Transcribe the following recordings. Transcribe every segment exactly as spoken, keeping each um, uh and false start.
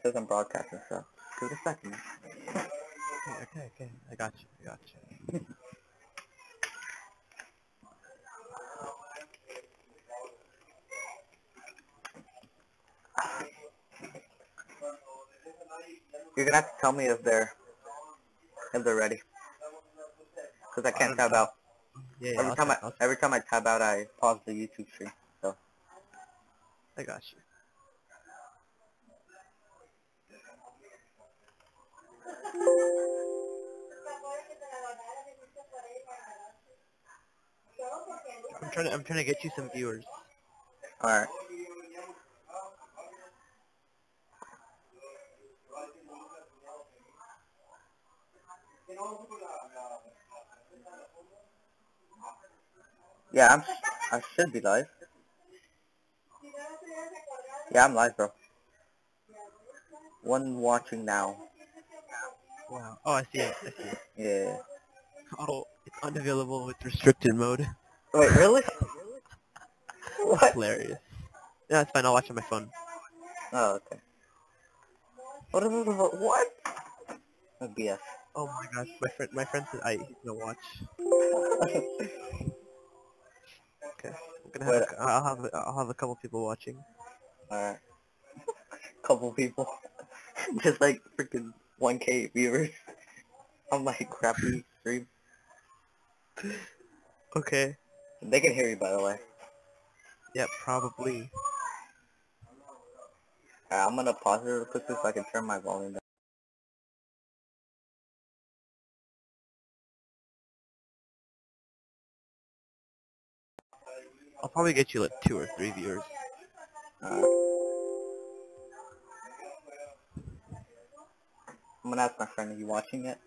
says I'm broadcasting, so give it a second. Okay, okay, okay. I got you. I got you. You're gonna have to tell me if they're if they're ready, because I can't tab out. Yeah, yeah Every I'll time I check, I'll every time I tab out, I pause the YouTube stream. So I got you. I'm trying to I'm trying to get you some viewers. all right. Yeah, I'm. I should be live. Yeah, I'm live, bro. One watching now. Wow. Oh, I see it. I see it. Yeah. Oh, it's unavailable with restricted mode. Wait, really? What? Hilarious. Yeah, it's fine. I'll watch on my phone. Oh, okay. What? Is this, what? Oh, B S. Oh my gosh, my friend, my friend said I he's gonna watch. Okay, I'm gonna have. Wait. A, I'll have. a- I'll have a couple people watching. Alright. Couple people. Just like freaking one K viewers on my crappy stream. Okay. They can hear you, by the way. Yeah, probably. Alright, I'm gonna pause it real quickly so I can turn my volume down. I'll probably get you like two or three viewers. Alright. I'm gonna ask my friend, are you watching it?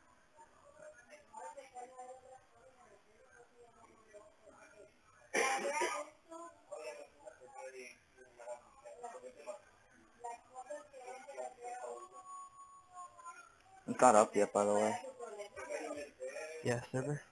It's not up yet, by the way. Yeah, server.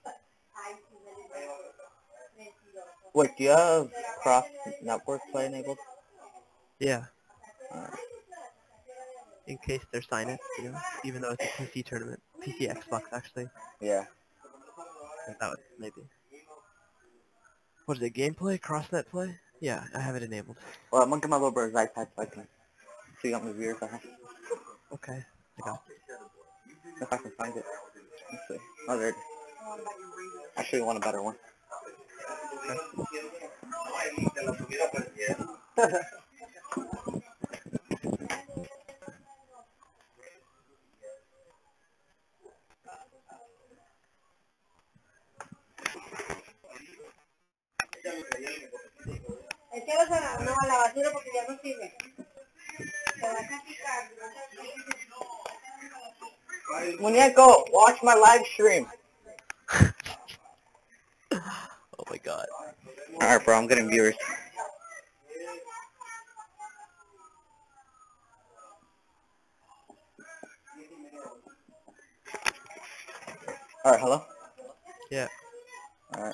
Wait, do you have cross network play enabled? Yeah, Alright. in case they're sign it, you know, even though it's a P C tournament, P C Xbox actually. Yeah. That would maybe. What is it? Gameplay, crossnet play? Yeah, I have it enabled. Well, I'm gonna get my little brother's iPad so I can see how many viewers I have. Okay, I got it. If I can find it. Let's see. Oh, there it is. Actually, want a better one. No, a la basura porque ya no sirve. Te vas a picar. Muñeco, watch my live stream. Oh my god. Alright, bro, I'm getting viewers. Alright, hello? Yeah. Alright.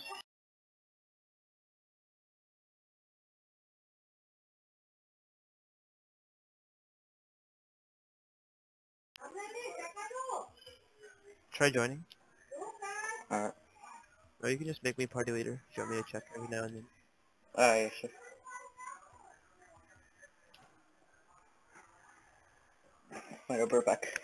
Try joining. Alright. Or you can just make me party leader if you want me to check every now and then. Alright, yeah, sure. Wait, I'll be right back.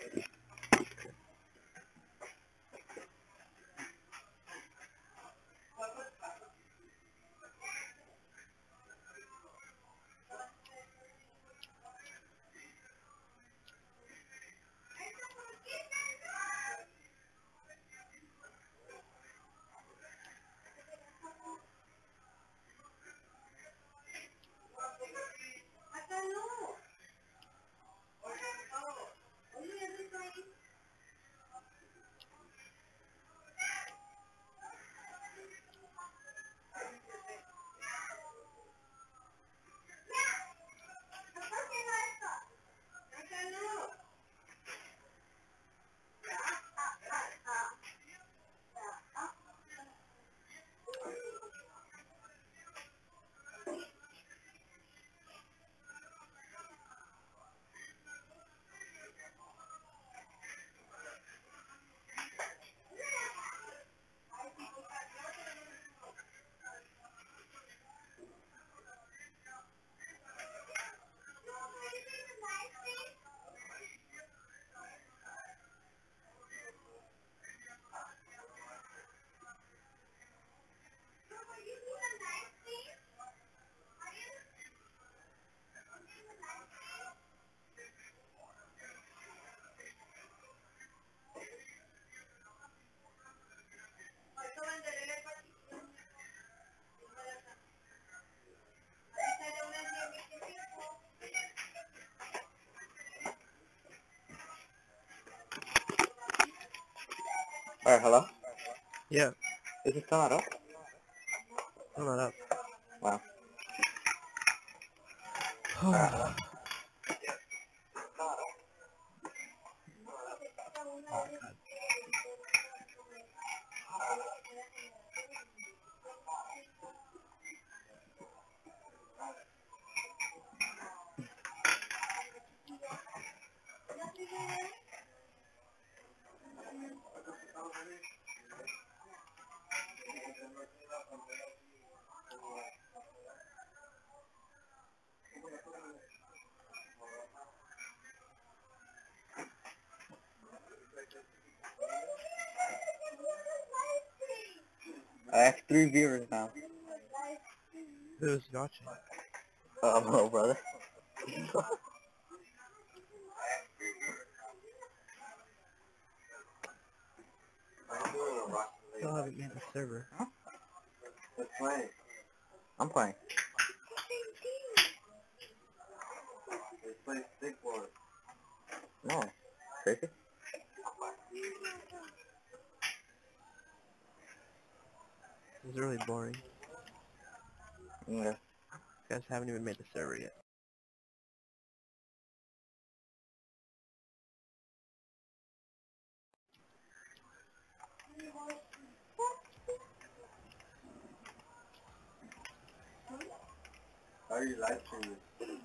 Alright, hello? Yeah, Is it still not up? I'm not up. Wow. I have three viewers now. Who's watching? Um, hello, brother. Still haven't made the server. Huh? I'm playing. No. Seriously? It's really boring. Yeah. You guys haven't even made the server yet. How are you live streaming?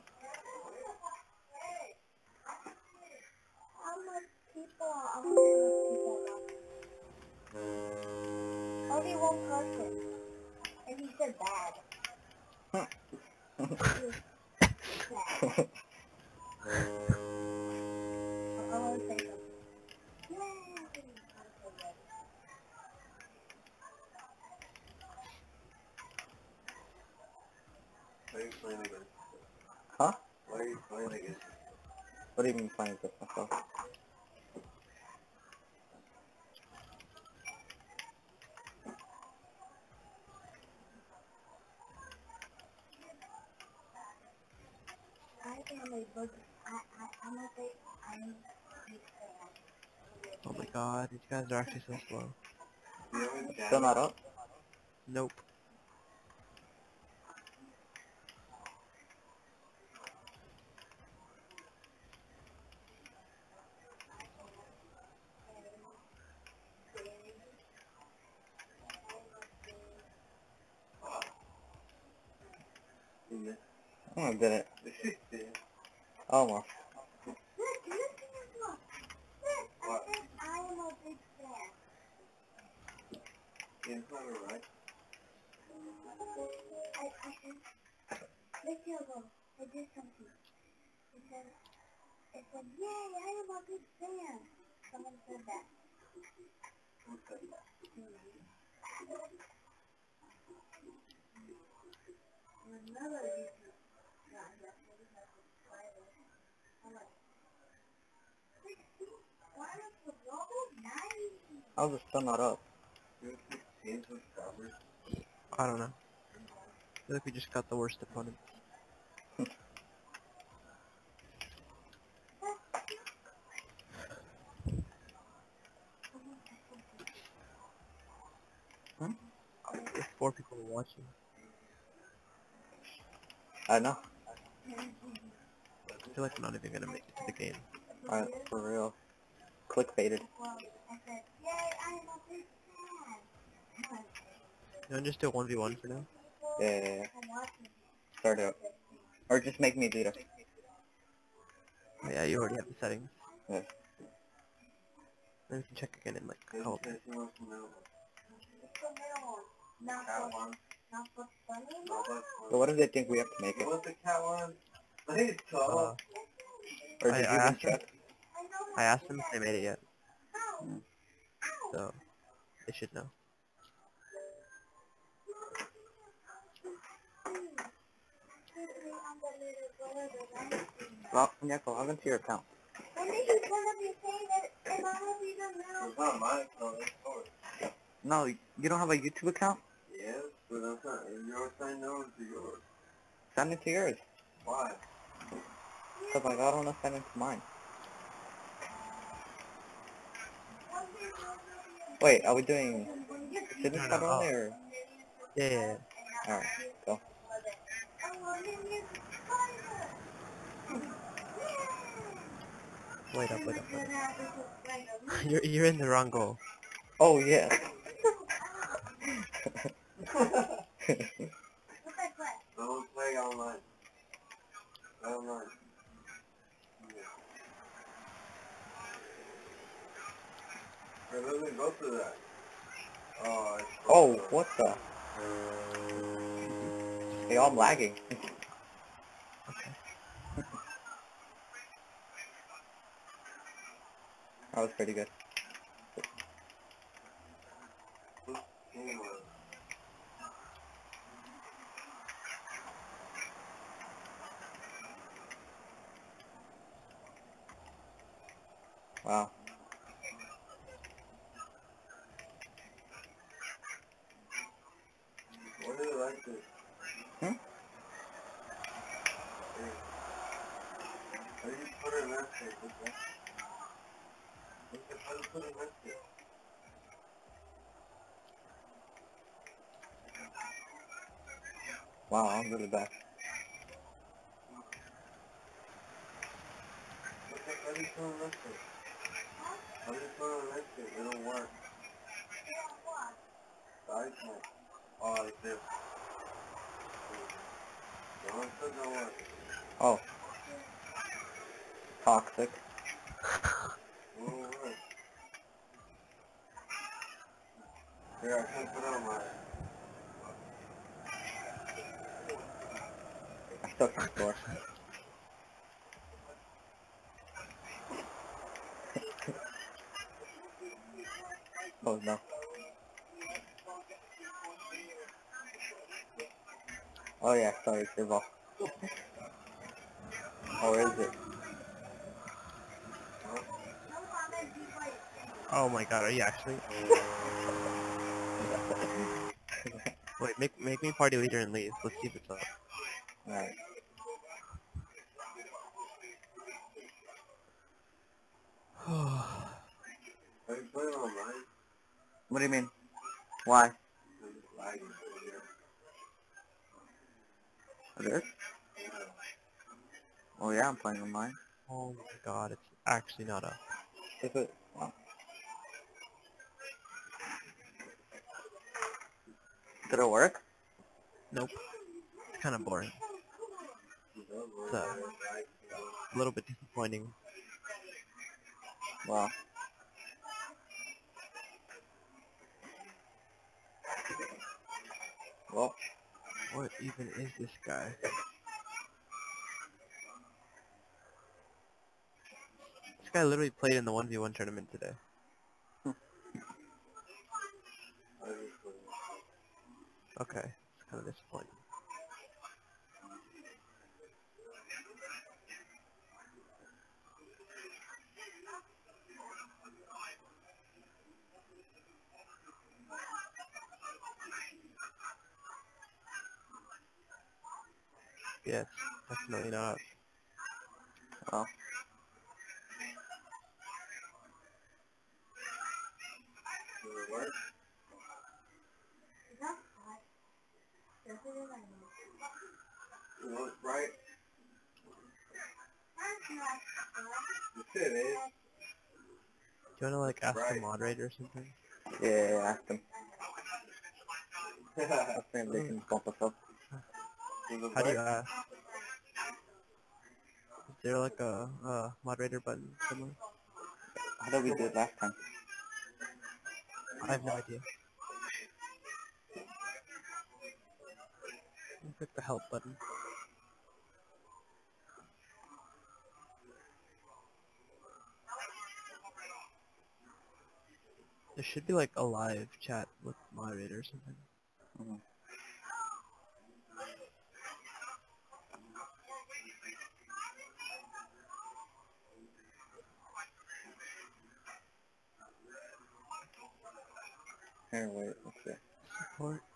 How much people are how many people are only one person. And he said bad. He was bad. I want to say something. Yay! Why are you playing against? Huh? Why are you playing against? What do you mean playing against myself? I am a big, I, I, I'm a big, I'm a big fan. Oh my god, these guys are actually so slow. Still not up? Nope. Oh, I did it. Almost. Look, look at this one. Look, I said I am a big fan. Yeah, it's not right. I, I said, look here, bro. I did something. It said, it said, yay, I am a big fan. Someone said that. Another YouTube guy that really has subscribers. I'm like, sixty? Why is the logo nice? How's it still not up? I don't know. I feel like we just got the worst opponent. Hmm? If four people are watching. I know. I feel like I'm not even gonna make it to the game. Alright, for real. Clickbaited. Well, I said, yay, I am a big fan. You want to just do a one v one for now? Yeah, yeah, yeah. I'm watching. Start it up. Or just make me leader. Oh yeah, you already have the settings. Yeah. Then we can check again in like a couple minutes. It's the middle one. Not for, not for funny, no? So what do they think we have to make it? What's the cat one? I think it's Uh, tall. Or I- did I you even asked them. check? I asked them if they made it yet, so they should know. Well, yeah, go log into your account. When did you tell me saying that if I will be the middle? It's not my account, it's yours. No, you don't have a YouTube account? Yes, but I'm not, you're saying no to yours. Send it to yours. Why? Because like, I don't want to send it to mine. Wait, are we doing fitness No, no, card oh. only or? Yeah, yeah, yeah. Alright, go. Wait up, wait up, wait up. you're, you're in the wrong goal. Oh, yeah. Don't play online. Online. It doesn't go through that. Oh, it's Oh, what the? Hey, I'm lagging. Okay. That was pretty good. Wow. Why do you like this? Hmm? How do you put it in that shape? What's that? What's the- How do you put it in that shape? Wow, I'm really bad. What's that? How do you put it in that shape? How do you put it in that shape? It don't work. The icon. Oh, it's there. No, it still don't work. Oh. Toxic. It won't work. Here, I can't put it on my... I still can't score. Oh, no. Oh, yeah, sorry, it's your ball. Or is it? Oh my god, are you actually? Wait, make make me party leader and leave. Let's see if it's up. Alright. Are you playing online? What do you mean? Why? I'm just lagging. It is? Oh, yeah, I'm playing online. Oh my god, it's actually not up. If it... Oh. Did it work? Nope. It's kind of boring. It's uh, a little bit disappointing. Wow. Well, What even is this guy? This guy literally played in the one v one tournament today. Okay, it's kind of disappointing. Yeah, it's definitely not up. well. It looks right. You said it. Do you want to like ask Right. the moderator or something? Yeah, ask them. I think they can bump us up. How do you ask? Is there like a, a moderator button somewhere? How did we do it last time? I have no idea. Click the help button. There should be like a live chat with moderator or something. Mm-hmm. Here, wait, let's see. Support.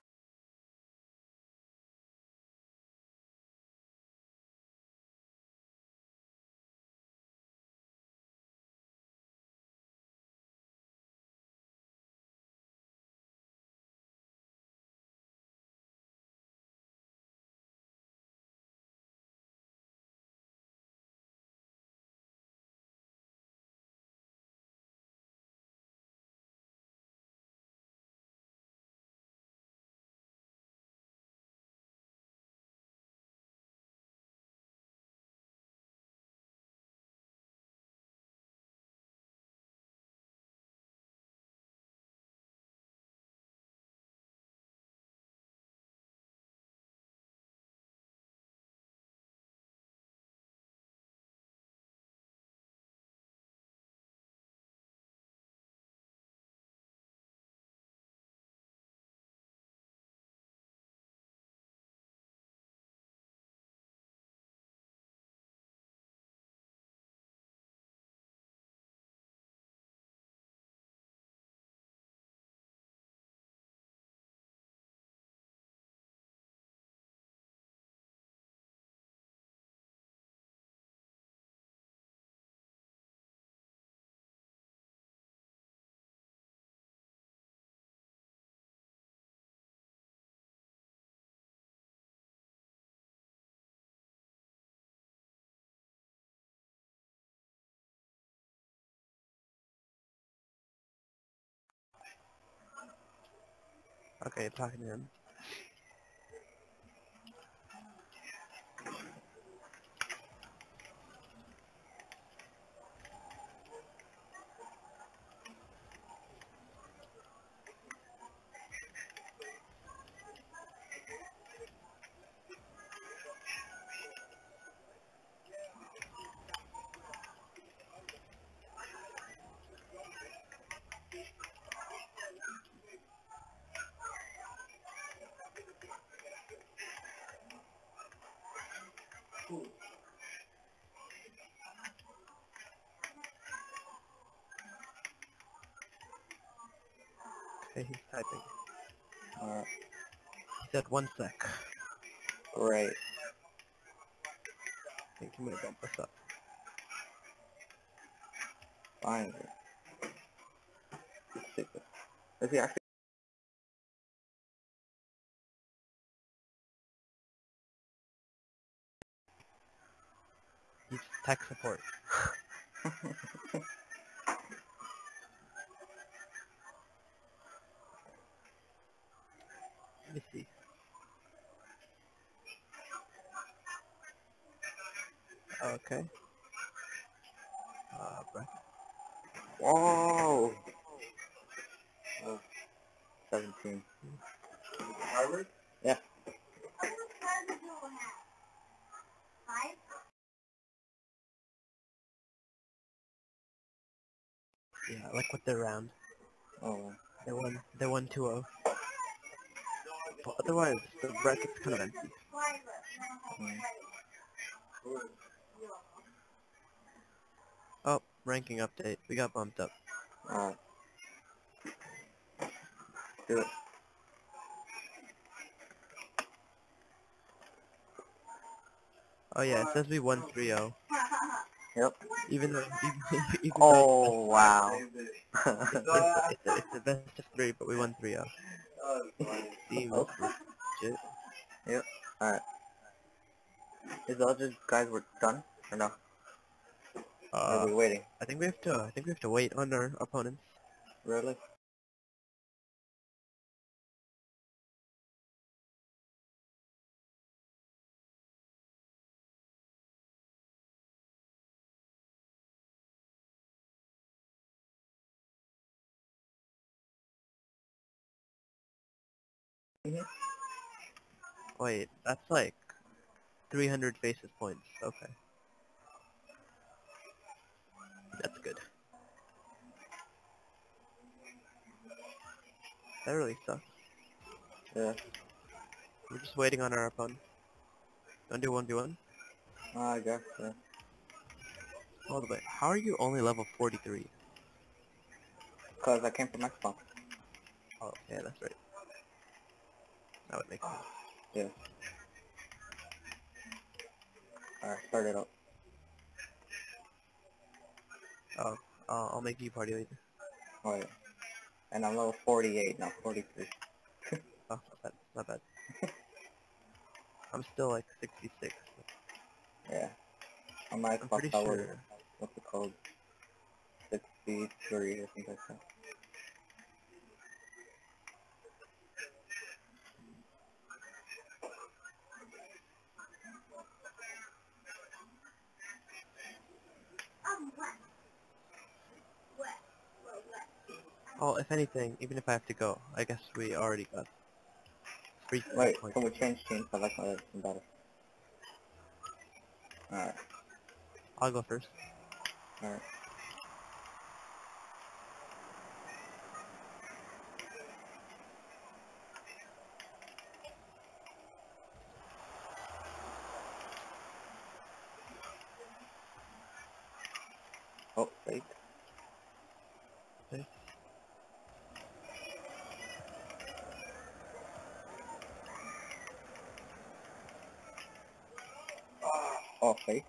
Okay, talking to him. Okay, he's typing. Alright, He said one sec. great. I think he might bump us up. Finally. Stupid. Is he actually? He's tech support. Let me see. Okay. Uh, breath. Whoa! Oh, seventeen. Harvard? Yeah. How much time do you have? Five? Yeah, I like what they're around. Oh, They won. They won two oh. But otherwise, the bracket's kind of empty. Five. No, mm. Good. Oh, ranking update. We got bumped up. Alright. Do it. Oh yeah, it says we won three oh. Yep. Even though, even, even Oh, wow. though it's, it's, it's, a, it's a best of three, but we won three oh. Oh, that's funny. Seems Oh. legit. Yep. Alright. Is the other guys were done? Or no? Or are Uh, we waiting? I think we have to. I think we have to wait on our opponents. Really? Mm-hmm. Wait, that's like three hundred basis points. Okay, that's good. That really sucks. Yeah. We're just waiting on our opponent. Don't do one v one. Oh, I guess, yeah. Hold on, wait. How are you only level forty-three? Because I came from Xbox. Oh, yeah, that's right. That would make sense. Yeah. Alright, start it up. Oh, uh, I'll make you party leader. Oh, yeah. And I'm level forty-eight, not forty-three. Oh, not bad. Not bad. I'm still like sixty-six. Yeah. On my I'm Xbox, pretty I was, sure. what's it called? sixty-three, I think I said. I'm wet. Wet. Well, wet. Oh, if anything, even if I have to go, I guess we already got three Wait, points. can we change teams? I like my other team better. Alright, I'll go first. alright. Oh, fake. Okay. Oh, fake.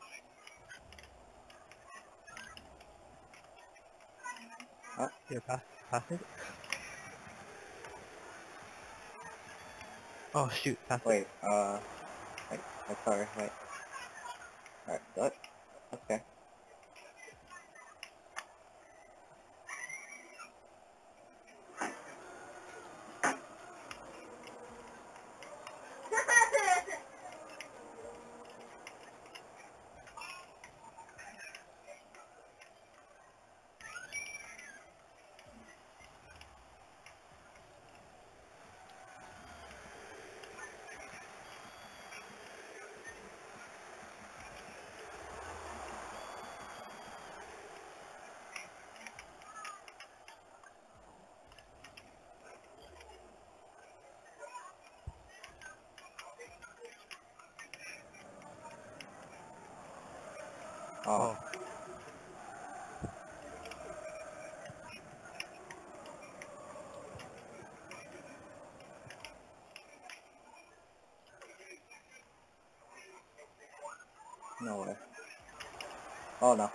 Ah, Here, pass, pass it. Oh shoot, pass it. wait, uh, wait, I'm sorry, wait. Alright, what? Okay. Oh. No way. Oh no.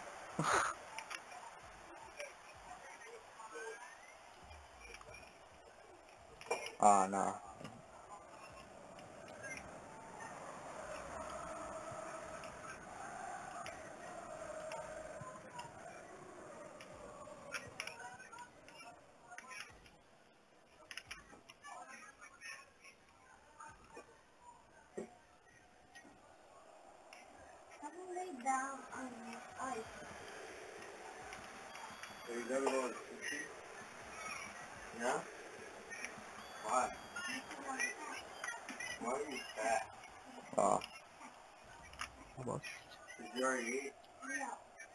Ah, no. Someone lay down on the ice. So you gotta go to sushi? Yeah? Why? Why are you fat? Oh. Almost. Did you already eat? No.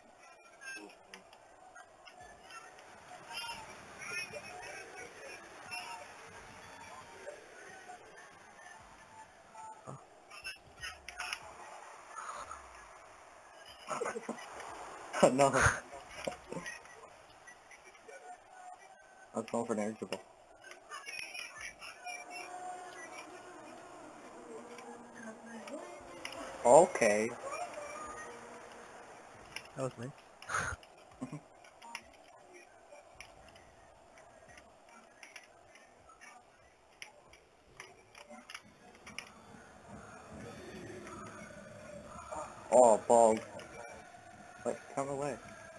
No. I was going for an irritable. Okay. That was nice. Oh, balls. Wait, come away.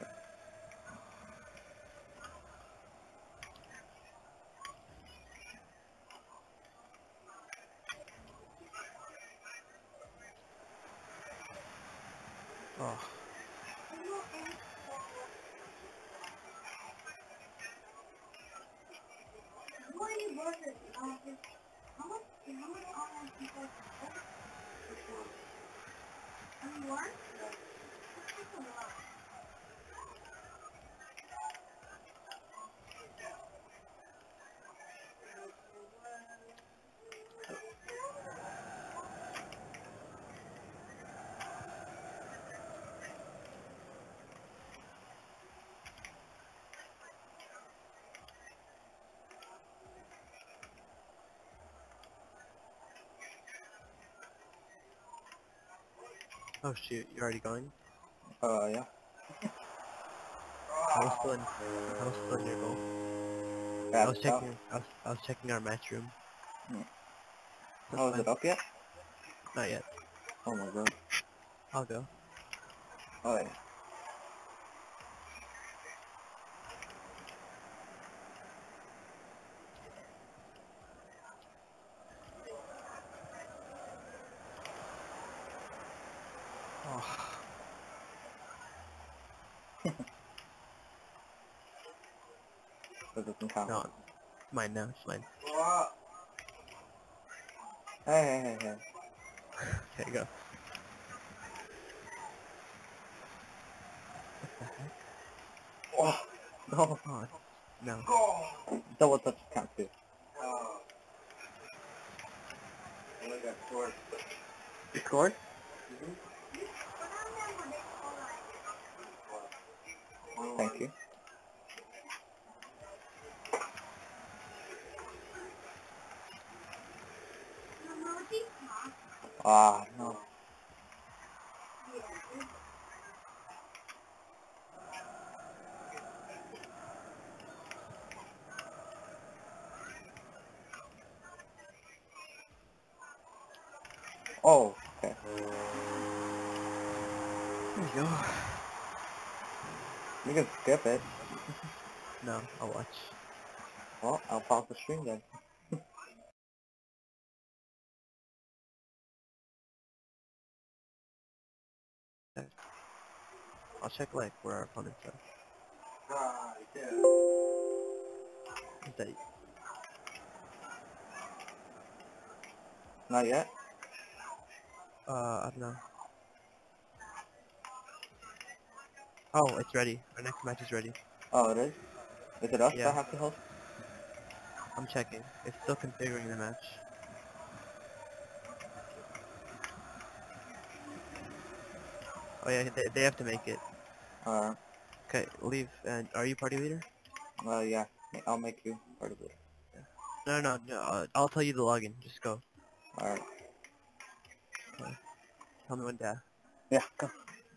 Oh. What are you working on? How much, how much online people have Which one? only one? Yeah. That's a lot. Oh shoot, you're already going? Uh, yeah. I was still in, I was still in your goal. Yeah, I was it's checking, I was, I was checking our match room. Hmm. That's Oh, is fine. it up yet? Not yet. Oh my god. I'll go. Oh yeah. Oh. That doesn't count. No, it's mine now, it's mine. What? Hey, hey, hey, hey. Okay, go. What the heck? Oh, no. Oh, no. Go! Double touch count too. Oh. I only got scored. You scored? Mm-hmm. Thank you. Ah, no. Oh, okay. There you go. You can skip it. No, I'll watch. Well, I'll pause the stream then. I'll check like where our opponents are. Ah, yeah. Is that Not yet? uh I don't know. Oh, it's ready. Our next match is ready. Oh, it is? Is it us Yeah. that have to host? I'm checking. It's still configuring the match. Oh yeah, they, they have to make it. Uh, Okay, leave. And are you party leader? well, yeah. I'll make you part of it. No, no, no. Uh, I'll tell you the login. Just go. Alright. Tell me when to. Yeah, go.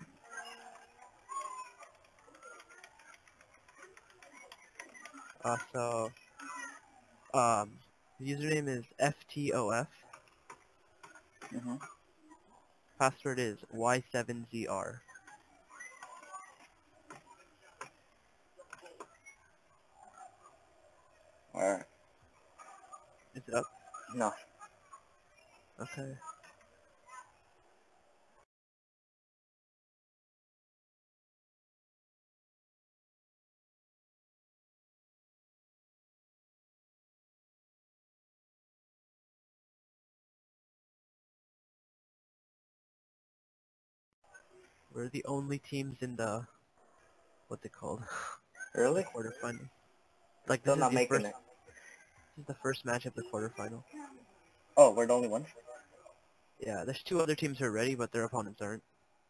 Uh, so, um, the username is F T O F. Mm-hmm. Password is Y seven Z R. Alright. Is it up? No. Okay. We're the only teams in the, what's it called? Really? The quarterfinal. Like, this Still is not the making first, it. this is the first match of the quarterfinal. Oh, we're the only ones? Yeah, there's two other teams who are ready, but their opponents aren't.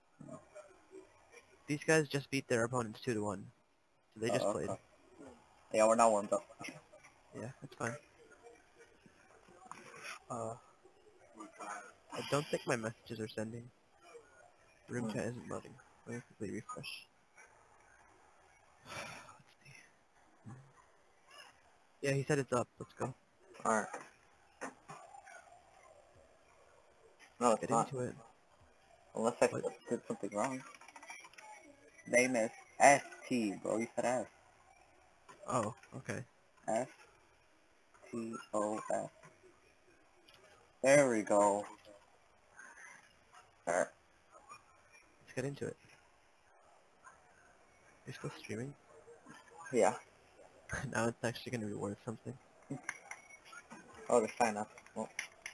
These guys just beat their opponents two to one. So they just Oh, played. okay. Yeah, we're not warmed up. Yeah, that's fine. Uh, I don't think my messages are sending. Room Hmm. chat isn't loading. Let me quickly refresh. Let's see. Yeah, he said it's up. Let's go. Alright. No, it's Get not. into it. Unless I What? did something wrong. Name is S T, bro. You said S. Oh, okay. S T O F. There we go. Alright. Let's get into it. You're still streaming? Yeah. Now it's actually gonna be worth something. Oh, the sign up. Oh.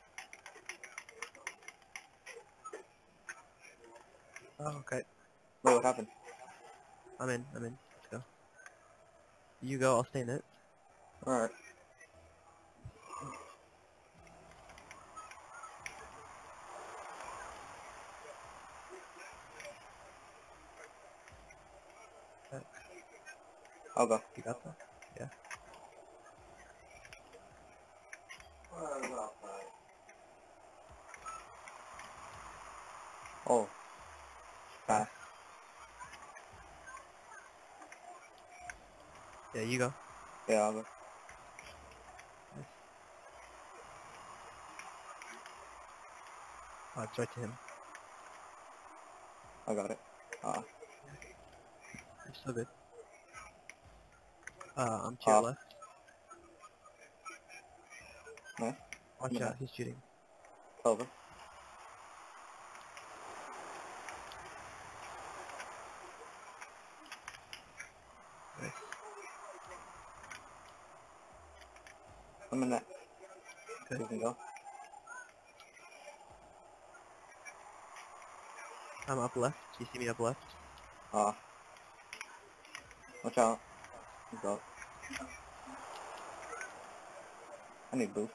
Oh, okay. Wait, what happened? I'm in. I'm in. Let's go. You go. I'll stay in it. Alright. Okay. I'll go. You got that? Yeah. Oh. Fast. Yeah, you go. Yeah, I'll go. Nice. Oh, it's right to him. I got it. Uh, You're so good. Uh, I'm to your uh, left. nice. Watch I'm out, back. he's shooting. Over. Nice. I'm in that. Good. You can go. I'm up left. You see me up left? Uh, watch out. You go. I need boost.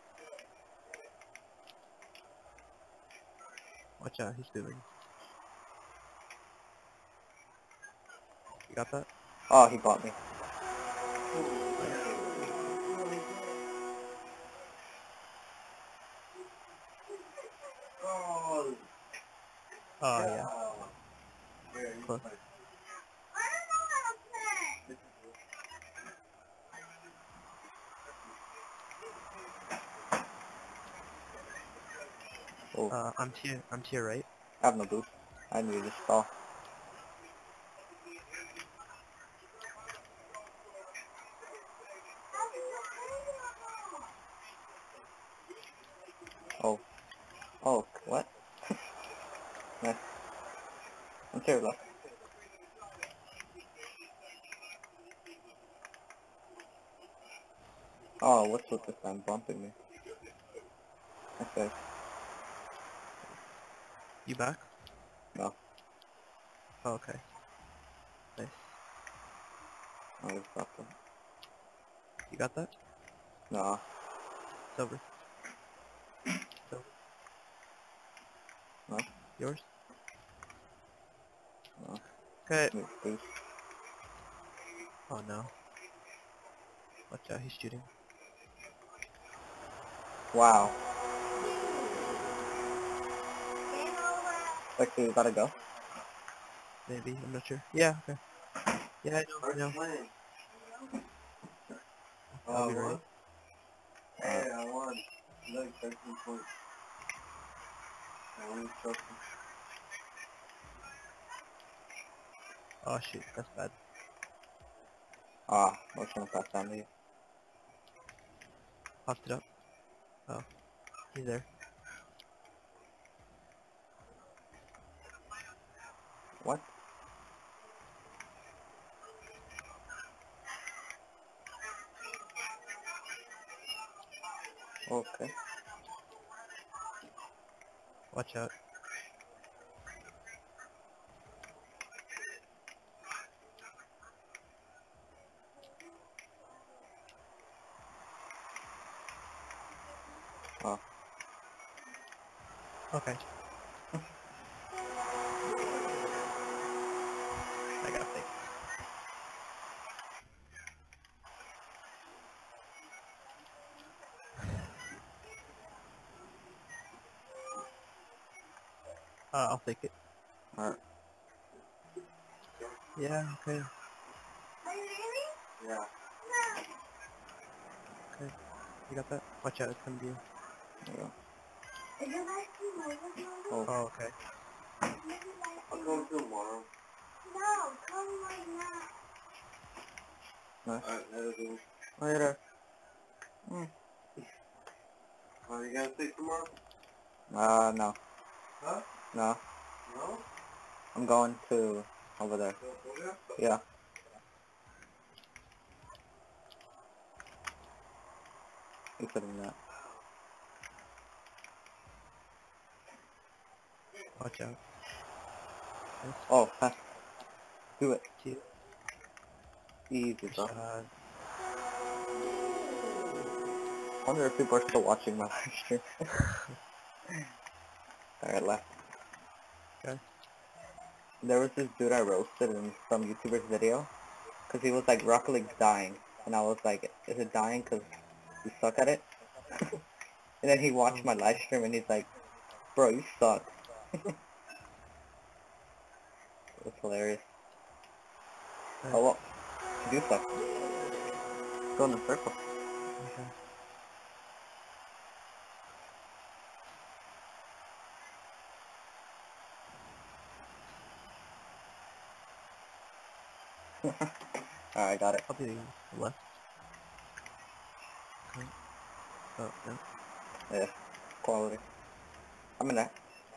Watch out, he's booming. You got that? Oh, he bought me. Oh, Oh, yeah. Close. Oh, Uh, I'm to your, I'm to your right. I have no boost. I need to stall. Oh. Oh, what? Nice. I'm to your left. Oh, what's with this man bumping me? Okay. You back? No. Oh, okay. Nice. I just dropped him. You got that? No. It's over. It's over. No. Yours? Okay. Move boost. Oh no. Watch out, he's shooting. Wow. Game over. Wait, so you gotta go? Maybe, I'm not sure. Yeah, okay. Yeah, I know, I First know. win. I'll Uh, be right. what? Hey, I won. Look, thirteen points. I won trophy. Oh shoot, that's bad. Ah, I was gonna pass down to you. Popped it up. Oh, he's there. What? Okay. Watch out. Oh. Okay. I got fake. Uh, I'll fake it. Alright. Yeah, okay. Are you really? Yeah. No. Okay. You got that? Watch out, it's coming to you. There you go. Is your life team over, Oh. Oh, okay. I'll come tomorrow. No, come right now. Nice. Alright, that'll do. Later. Hmm. Are you gonna stay tomorrow? Uh, no. Huh? No. No? I'm going to over there. Go over there? Yeah. You said that. Watch out. Nice. Oh, pass. Do it. Cute. Easy, Good bro. shot. I wonder if people are still watching my live stream. Alright, left. Okay. There was this dude I roasted in some YouTuber's video, because he was like, Rocket League's dying. And I was like, is it dying because you suck at it? And then he watched my live stream and he's like, bro, you suck. It was hilarious. Nice. Oh well, you do suck. Go in the circle. Okay. Alright, got it. Probably left. Okay. Oh, no. Yeah, quality. I'm in that.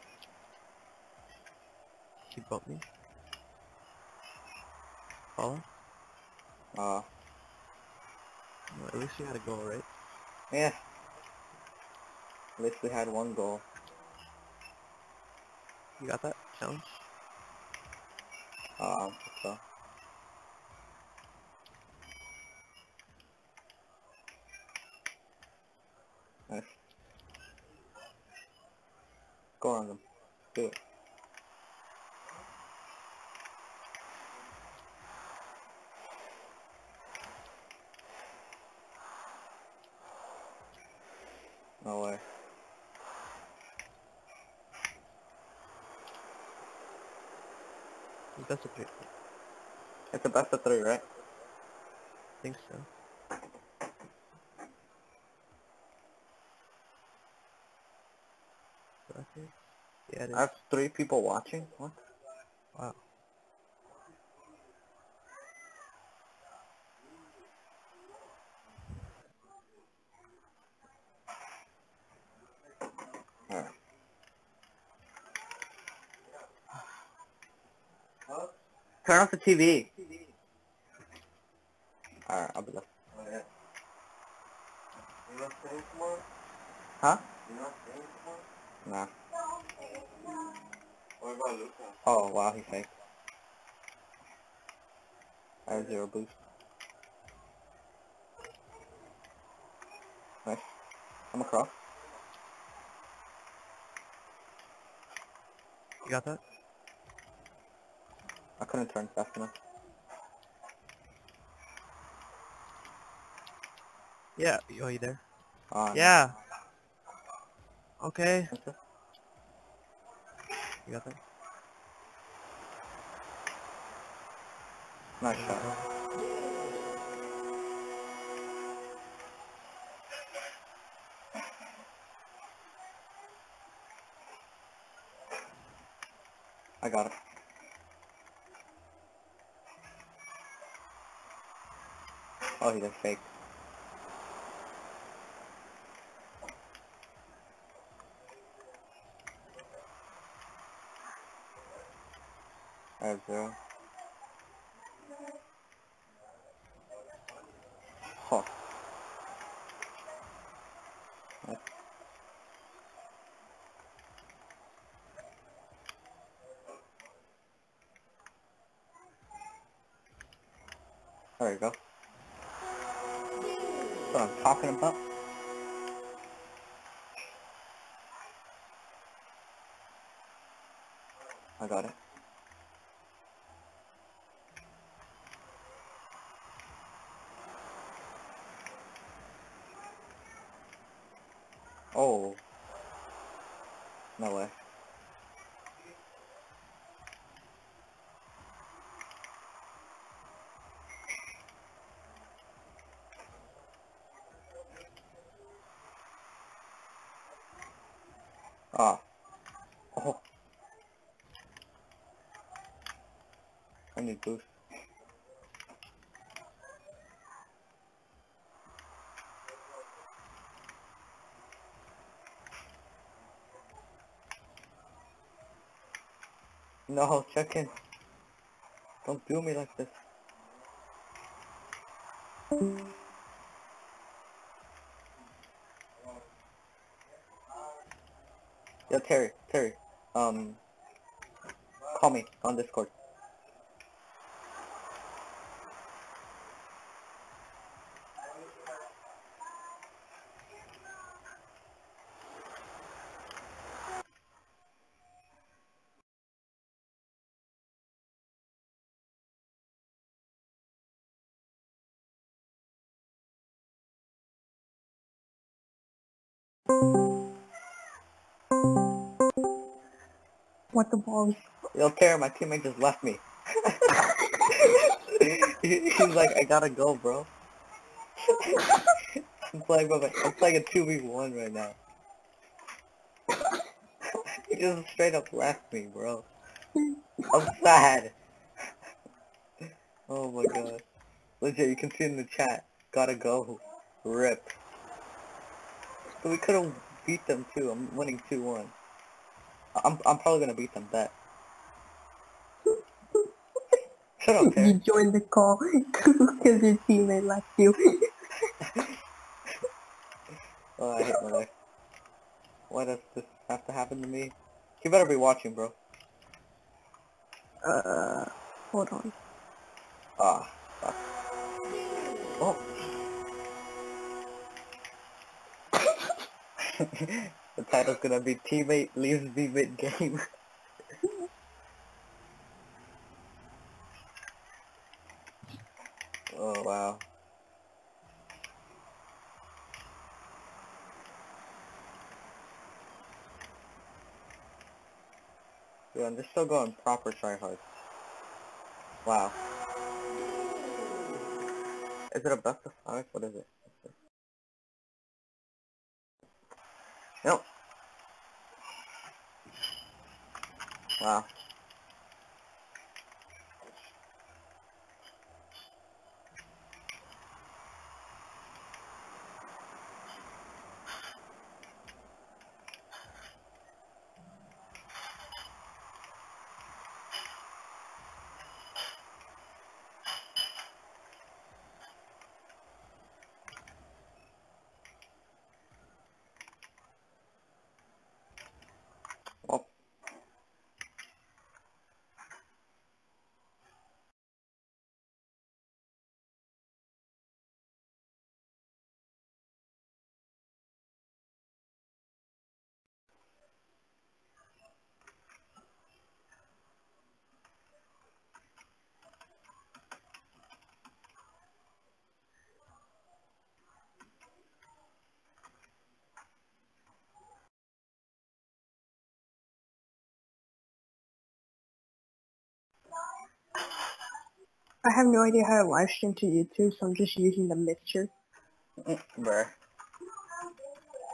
He bumped me. Follow? Uh, Well, at least you had a goal, right? yeah. At least we had one goal. You got that challenge? Um, so. Nice. Go on them. Do it. No way. That's a pick. It's a best of three, right? I think so. Okay. Yeah, it is. I have three people watching? What? Wow. Alright. Huh? Turn off the T V. Alright, I'll be left. Oh, yeah. You not staying tomorrow? Huh? You not staying Nah. tomorrow? What about Luca? Oh, wow, he faked. I have zero boost. Nice. I'm across. You got that? I couldn't turn fast enough. Yeah. Oh, you there? Uh, Yeah. Okay. no. You got that? Nice shot. I got it. Oh, he did fake. I have zero. Huh. Nice. There you go. That's what I'm talking about. I got it. Oh. No way. Ah. Oh. I need boost. No, check in. Don't do me like this. Yo, Terry, Terry. Um, call me on Discord. What the balls? Yo, Terry, my teammate just left me. He- He's like, I gotta go, bro. I'm playing, with a- I'm playing a two v one right now. He just straight up left me, bro. I'm sad. Oh my god. Legit, you can see in the chat. Gotta go. Rip. So we could have beat them too. I'm winning two one. I'm I'm probably gonna beat them. Bet. Shut up, You Terry. joined the call because your teammate left you. Oh, I hate my life. Why does this have to happen to me? You better be watching, bro. Uh, hold on. Ah. Fuck. Oh. The title's gonna be Teammate Leaves Me Mid-Game. Oh, wow. Yeah, I'm just still going proper tryhard. Wow. Is it a best of five? What is it? Nope. Wow. Well, I have no idea how to live stream to YouTube, so I'm just using the mixture. Mm, bruh.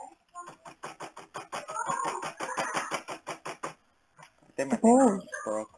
I think my thing Oh. broke.